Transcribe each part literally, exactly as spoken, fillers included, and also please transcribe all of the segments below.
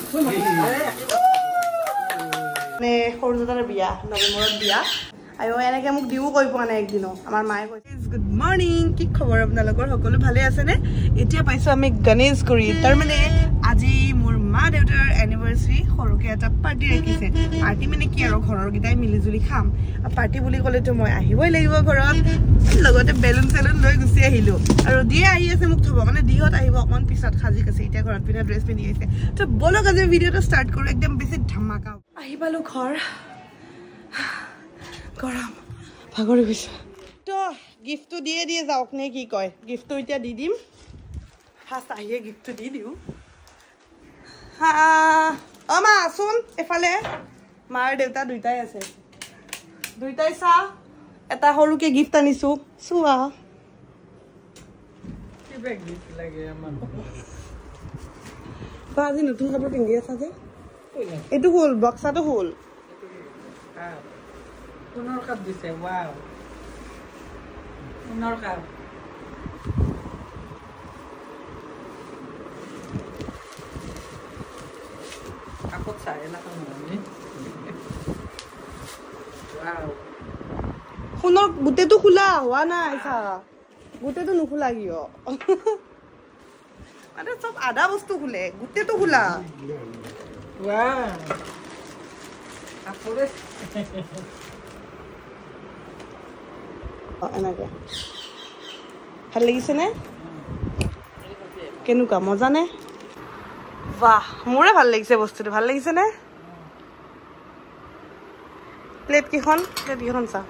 মানে সৰু দাদাৰ বিয়া নৱেম্বৰত বিয়া আৰু এনেকে মোক দিও কৈ পোৱা নাই একদিনো আমাৰ মায়ে কৈছে গুড মৰ্নিং কি খবৰ আপোনালোকৰ সকলো ভালে আছে নে এতিয়া পাইছো আমি গণেশগুৰি তাৰ মানে আজি মোৰ মা দেউতাৰ এনিভাৰ্সাৰী সৰুকে এটা পাৰ্টি ৰাখিছে পাৰ্টি মানে কি আৰু ঘৰৰ গিটাই মিলি জুলি খাম পাৰ্টি বুলি ক'লে তো মই আহিবই লাগিব ঘৰত লগতে বেলুন সেলুন লৈ গুছি আহিলো আৰু দিয়ে আহি আছে মোক থব মানে দিহত আহিব অকমান পিছত খাজি আছে এতিয়া ঘৰত পিনা ড্ৰেছ পিন্ধি আছে তো বলক আজি ভিডিওটো ষ্টাৰ্ট কৰো একদম বেছি ধমাকা আহি পালো ঘৰ গৰম ভাগৰি গৈছে তো গিফ্টটো দিয়ে দিয়ে যাওক নে কি কয় গিফ্টটো এতিয়া দি দিম ফাৰ্ষ্ট আহিয়ে গিফ্টটো দি দিওঁ হা অ মা আসুন এফালে মাৰ দেউতা দুইটাই আছে দুইটাই চা এটা সৰুকে গিফ্ট আনিছো চোৱা কি বেগ গিফ্ট লাগে আমাৰ বা আজি নতুন কাপোৰ পিন্ধি আছা যে এইটো হ'ল বক্সাটো হ'ল পুনৰ কাপ দিছে ওয়াও পুনৰ কাপ কাপত চাই না কামনি ওয়াও পুনৰ গুটেটো খোলা হোৱা নাই চা গুটেটো নুখোলা কিয় মানে সব আধা বস্তু খুলে গুটেটো খোলা ওয়াও কাপৰে এনেকে ভাল লাগিছে নে কেনেকুৱা মজা নে বাহ মোৰে ভাল লাগিছে বস্তুটো ভাল লাগিছে নে প্লেট কিখন প্লেট কিখন চা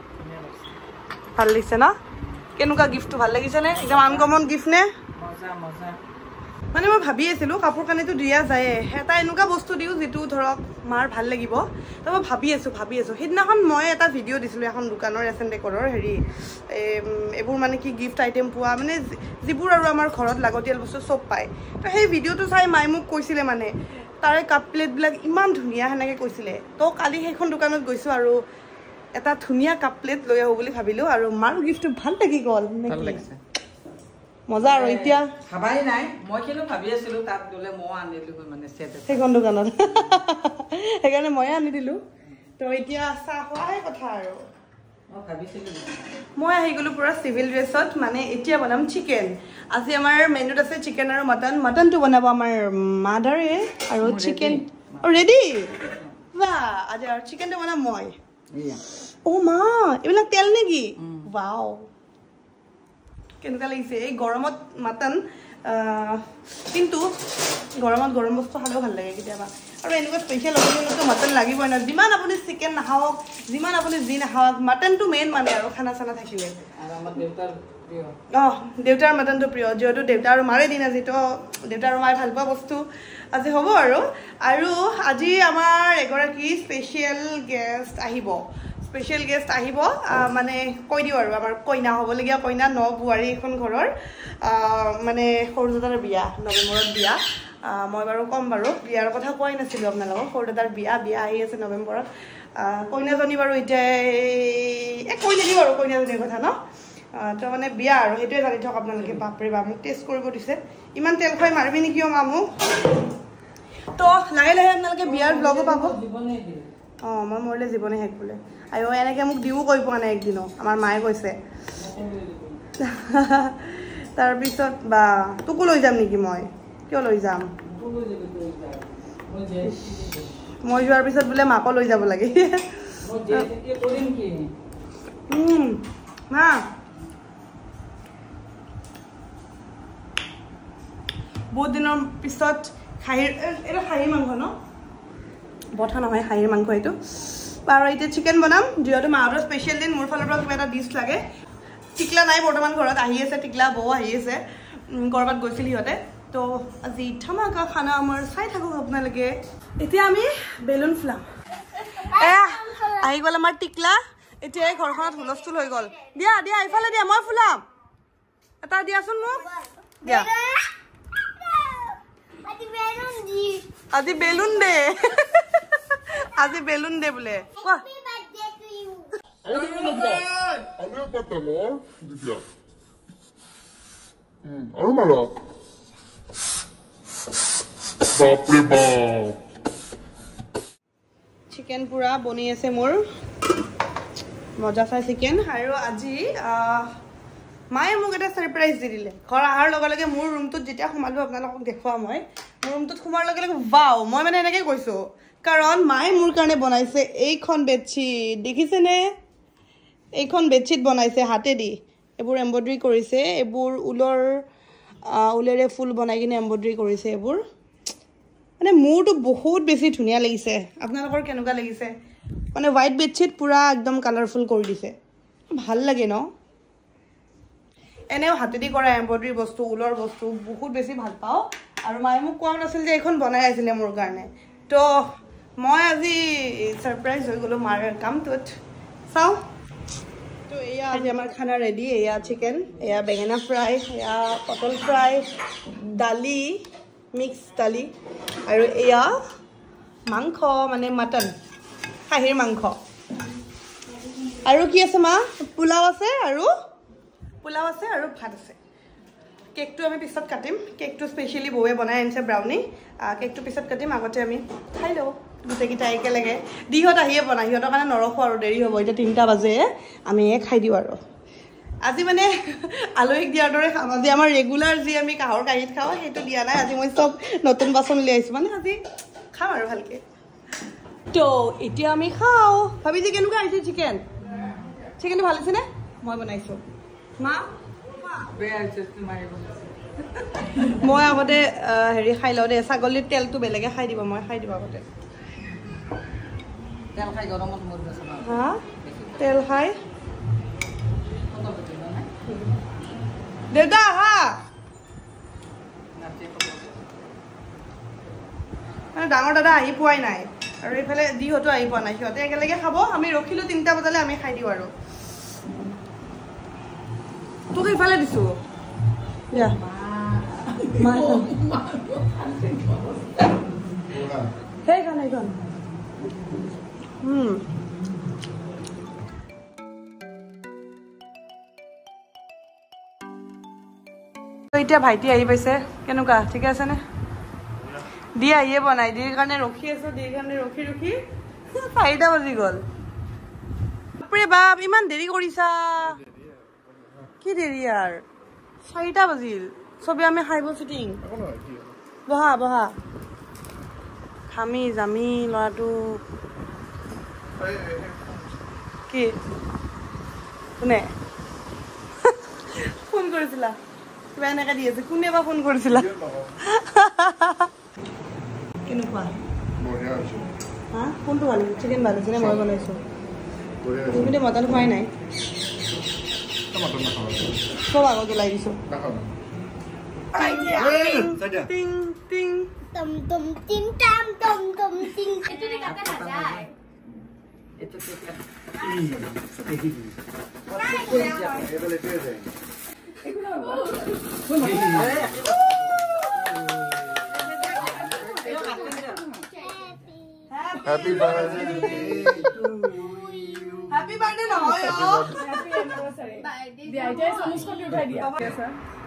ভাল লাগিছে না কেনেকুৱা গিফ্টটো ভাল লাগিছে নে একদম আনকমন গিফ্ট নে মজা মজা মানে মই ভাবি আছিলো কাপোৰ কানিটো দিয়া যায় এটা এনেকুৱা বস্তু দিও যেটো ধৰক মাৰ ভাল লাগিব তো মই ভাবি আছো ভাবি আছো সেইদিনাখন মই এটা ভিডিও দিছিলো এখন দোকানৰ এছেন ডেকৰৰ হেৰি এবোৰ মানে কি গিফ্ট আইটেম পোৱা মানে যিবোৰ আৰু আমাৰ ঘৰত লাগতিয়াল বস্তু সব পায় তো সেই ভিডিওটো চাই মাই মোক কৈছিলে মানে তাৰে কাপ প্লেটবিলাক ইমান ধুনীয়া হেনেকে কৈছিলে তো কালি সেইখন দোকানত গৈছো আৰু এটা ধুনীয়া কাপ প্লেট লৈ আহো বুলি ভাবিলো আৰু মাৰ গিফ্টটো ভাল লাগি গ'ল ভাল লাগিছে মজা আৰু এতিয়া খাবাই নাই মই কিনো ভাবি আছিলো তাত গলে মই আনিলো মানে সেট সেইখন দোকানত সেইকাৰণে মই আনি দিলো তো এতিয়া চাহ খোৱাহে কথা আৰু মই ভাবিছিলো মই আহি গলো পুৰা সিভিল ড্ৰেছত মানে এতিয়া বনাম চিকেন আজি আমাৰ মেনুত আছে চিকেন আৰু মটন মটনটো বনাব আমাৰ মাদাৰে আৰু চিকেন ৰেডি বা আজি আৰু চিকেনটো বনাম মই ও মা এইবিলাক তেল নেকি ওয়াও কেনেকুৱা লাগিছে এই গৰমত মাটন কিন্তু গৰমত গৰম বস্তু খাব ভাল লাগে কেতিয়াবা আৰু এনেকুৱা স্পেশাল অকেজনতো মাটন লাগিবই না যিমান আপুনি চিকেন নাখাওক যিমান আপুনি যি নাখাওক মাটনটো মেইন মানে আৰু খানা চানা থাকিলে আৰু আমাৰ দেউতাৰ প্ৰিয় অ দেউতাৰ মাটনটো প্ৰিয় যেহেতু দেউতা আৰু মাৰে দিন আজি তো দেউতা আৰু মায়ে ভাল পোৱা বস্তু আজি হ'ব আৰু আৰু আজি আমাৰ এগৰাকী স্পেশাল গেষ্ট আহিব স্পেশাল গেষ্ট আহিব মানে কৈ দিও আৰু আমাৰ কইনা হ'বলগীয়া কইনা ন বুৱাৰী এখন ঘৰৰ মানে সৰু দাদাৰ বিয়া নৱেম্বৰত বিয়া মই বাৰু কম বাৰু বিয়াৰ কথা কোৱাই নাছিলো আপোনালোকক সৰু দাদাৰ বিয়া বিয়া আহি আছে নৱেম্বৰত কইনাজনী বাৰু এতিয়া এই কৈ নিদিব আৰু কইনাজনীৰ কথা ন তো মানে বিয়া আৰু সেইটোৱে জানি থওক আপোনালোকে বাপৰে বা মোক টেষ্ট কৰিব দিছে ইমান তেল খুৱাই মাৰিবি নেকি অ মা মোক তো লাহে লাহে আপোনালোকে বিয়াৰ ব্লগো পাব অ মই মৰিলে জীৱনে শেষ বোলে আৰু এনেকে মোক দিও কৈ পোৱা নাই একদিনো আমাৰ মায়ে কৈছে তাৰপিছত বা তোকো লৈ যাম নেকি মই কিয় লৈ যাম মই যোৱাৰ পিছত বোলে মাকো লৈ যাব লাগে মা বহুত দিনৰ পিছত খাহীৰ এটা খাহীৰ মাংস ন বঠা নহয় খাহীৰ মাংস এইটো আৰু এতিয়া চিকেন বনাম যিহেতু মাহঁতৰ স্পেচিয়েল দিন মোৰ ফালৰ পৰা কিবা এটা ডিছ লাগে টিকলা নাই বৰ্তমান ঘৰত আহি আছে টিকলা বৌ আহি আছে কৰবাত গৈছিল সিহঁতে তো আজি ধমাকা খানা আমাৰ চাই থাকক আপোনালোকে এতিয়া আমি বেলুন ফুলাম এয়া আহি গ'ল আমাৰ টিকলা এতিয়া এই ঘৰখনত হুলস্থুল হৈ গ'ল দিয়া দিয়া ইফালে দিয়া মই ফুলাম এটা দিয়াচোন মোক দিয়া আজি বেলুন দে আজি বেলুন দে বোলে কোৱা Ano ba tanong? Diba? Hmm, ano malak? Baple bap. Chicken pura boni ase mor. Moja sa chicken aru aji মায়ে মোক এটা সারপ্রাইজ দি দিলে ঘৰ আহাৰ লগে লগে মোৰ ৰুমটোত যেতিয়া সোমালো আপোনালোকক দেখুৱা মই মোৰ ৰুমটোত সোমাৰ লগে লগে ওয়াও মই মানে এনেকৈ কৈছো কাৰণ মায়ে মোৰ কাৰণে বনাইছে এইখন বেডশিট দেখিছেনে এইখন বেডশিট বনাইছে হাতে দি এবোৰ এমব্ৰয়ডাৰী কৰিছে এবোৰ উলৰ উলেৰে ফুল বনাই কিনে এমব্ৰয়ডাৰী কৰিছে এবোৰ মানে মোৰটো বহুত বেছি ধুনিয়া লাগিছে আপোনালোকৰ কেনেকুৱা লাগিছে মানে হোৱাইট বেডশিট পুৰা একদম কালাৰফুল কৰি দিছে ভাল লাগে ন এনেও হাতেদি কৰা এমব্ৰয়ডাৰী বস্তু উলৰ বস্তু বহুত বেছি ভাল পাও আৰু মায়ে মোক কোৱা নাছিল যে এখন বনাই আছিলে মোৰ কাৰণে তো মই আজি সাৰপ্ৰাইজ হৈ গলো মাৰ কামটোত চাও তো এয়া আজি আমাৰ খানা ৰেডি এয়া চিকেন এয়া বেঙেনা ফ্ৰাই এয়া পটল ফ্ৰাই দালি মিক্স দালি আৰু এয়া মাংস মানে মটন খাহিৰ মাংস আৰু কি আছে মা পোলাও আছে আৰু পোলাও আছে আৰু ভাত আছে কেকটো আমি পিছত কাটিম কেকটো স্পেশালি বৌয়ে বনাই আনিছে ব্ৰাউনি কেকটো পিছত কাটিম আগতে আমি খাই লও গোটেইকেইটা একেলগে দিহত আহিয়ে বনাই সিহঁতৰ কাৰণে নৰখো আৰু দেৰি হ'ব এতিয়া তিনিটা বাজে আমি খাই দিওঁ আৰু আজি মানে আলহীক দিয়াৰ দৰে খাম আজি আমাৰ ৰেগুলাৰ যি আমি কাহৰ কাঁহীত খাওঁ সেইটো দিয়া নাই আজি মই চব নতুন বাচন লৈ আহিছোঁ মানে আজি খাম আৰু ভালকে তো এতিয়া আমি খাওঁ ভাবিছে কেনেকুৱা আহিছে চিকেন চিকেনটো ভাল হৈছেনে মই বনাইছোঁ মা মই আগতে হেৰি খাই লওঁ দে ছাগলীৰ তেলটো বেলেগে খাই দিব মই খাই দিব আগতে তেল খাই গৰমত মোৰ হা তেল খাই দেউতা হা মানে ডাঙৰ দাদা আহি পোৱাই নাই আৰু এইফালে দিহতো আহি পোৱা নাই সিহঁতে একেলগে খাব আমি ৰখিলোঁ তিনিটা বজালে আমি খাই দিওঁ আৰু তোক ইফালে দিছো যা মা সেই খান এইখন হুম এতিয়া ভাইটি আহি পাইছে কেনেকুৱা ঠিক আছে নে দি আহিয়ে বনাই দিৰ কাৰণে ৰখি আছো দিৰ কাৰণে ৰখি ৰখি চাৰিটা বাজি গ'ল বাপৰে বাপ ইমান দেৰি কৰিছা কি দেৰি আর চাৰিটা বাজিল সবে আমি খাইব চিটিং বহা বহা খামি জামি লৰাটো কি কোনে ফোন কৰিছিলা কিবা এনেকৈ দি আছে কোনে বা ফোন কৰিছিলা কেনেকুৱা হা কোনটো ভাল চিকেন ভাল হৈছে নে মই বনাইছোঁ তুমি মটন খোৱাই নাই সব আগত ওলাই দিছো টিং টিং টম টম টিং টাম টম টম টিং এটো নি কাটা না যায় এটো তো দেখি এবারে পেয়ে যায় happy birthday to happy birthday ना हो यो हैप्पी एनिवर्सरी दिया जाए समोस को उठा दिया कैसा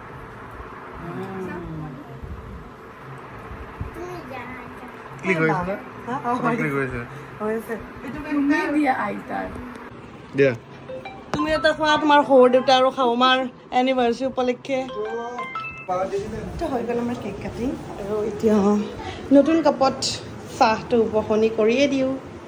क्लिक होइस ना हां क्लिक होइस होइस এটো তুমি দিয়া আইতার দিয়া তুমি এটা খোৱা তোমাৰ সৰু দেউতা আৰু খাওমাৰ এনিভাৰ্সাৰি উপলক্ষে পালা দিছিলে তো হৈ গ'ল আমাৰ কেক কাটিং আৰু এতিয়া নতুন কাপত চাহটো উপখনি কৰিয়ে দিও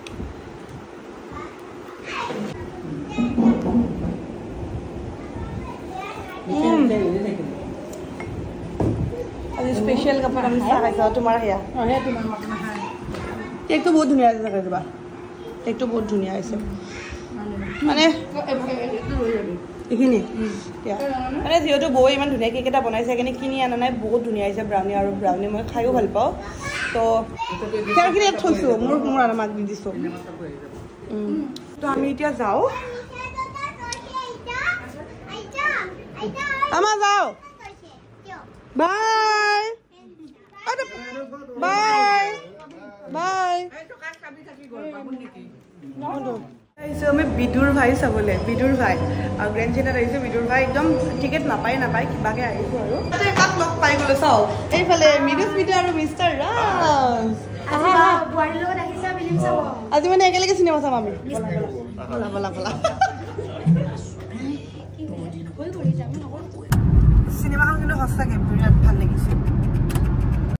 आज स्पेशल कपड़ा हम सारा खाइसा तुम्हारा है हां है तुम्हारा मखना है केक तो बहुत धुनिया আছে কাজবা কেক তো বহুত ধুনিয়া আছে মানে এখিনি মানে যিহেতু বৌ ইমান ধুনিয়া কেক এটা বনাইছে কেনে কিনি আনা নাই বহুত ধুনিয়া আছে ব্ৰাউনি আৰু ব্ৰাউনি মই খাইও ভাল পাও তো কেকখিনি থৈছো মোৰ মোৰ আৰু মাক দি দিছো তো আমি এতিয়া যাও আমা যাও বাই বাই বাই আহিছো আমি বিদুৰ ভাই চাবলে বিদুৰ ভাই আৰু গ্ৰেণ্ড চিনাত আহিছো বিদুৰ ভাই একদম টিকেট নাপায় নাপায় কিবাকে আহিছো আৰু তাতে কাক লগ পাই গ'লো চাও এইফালে মিদুস মিদু আৰু মিষ্টাৰ ৰাজ আজি মানে একেলগে চিনেমা চাম আমি বলা বলা বলা চিনেমাখন কিন্তু সঁচাকে বিৰাট ভাল লাগিছে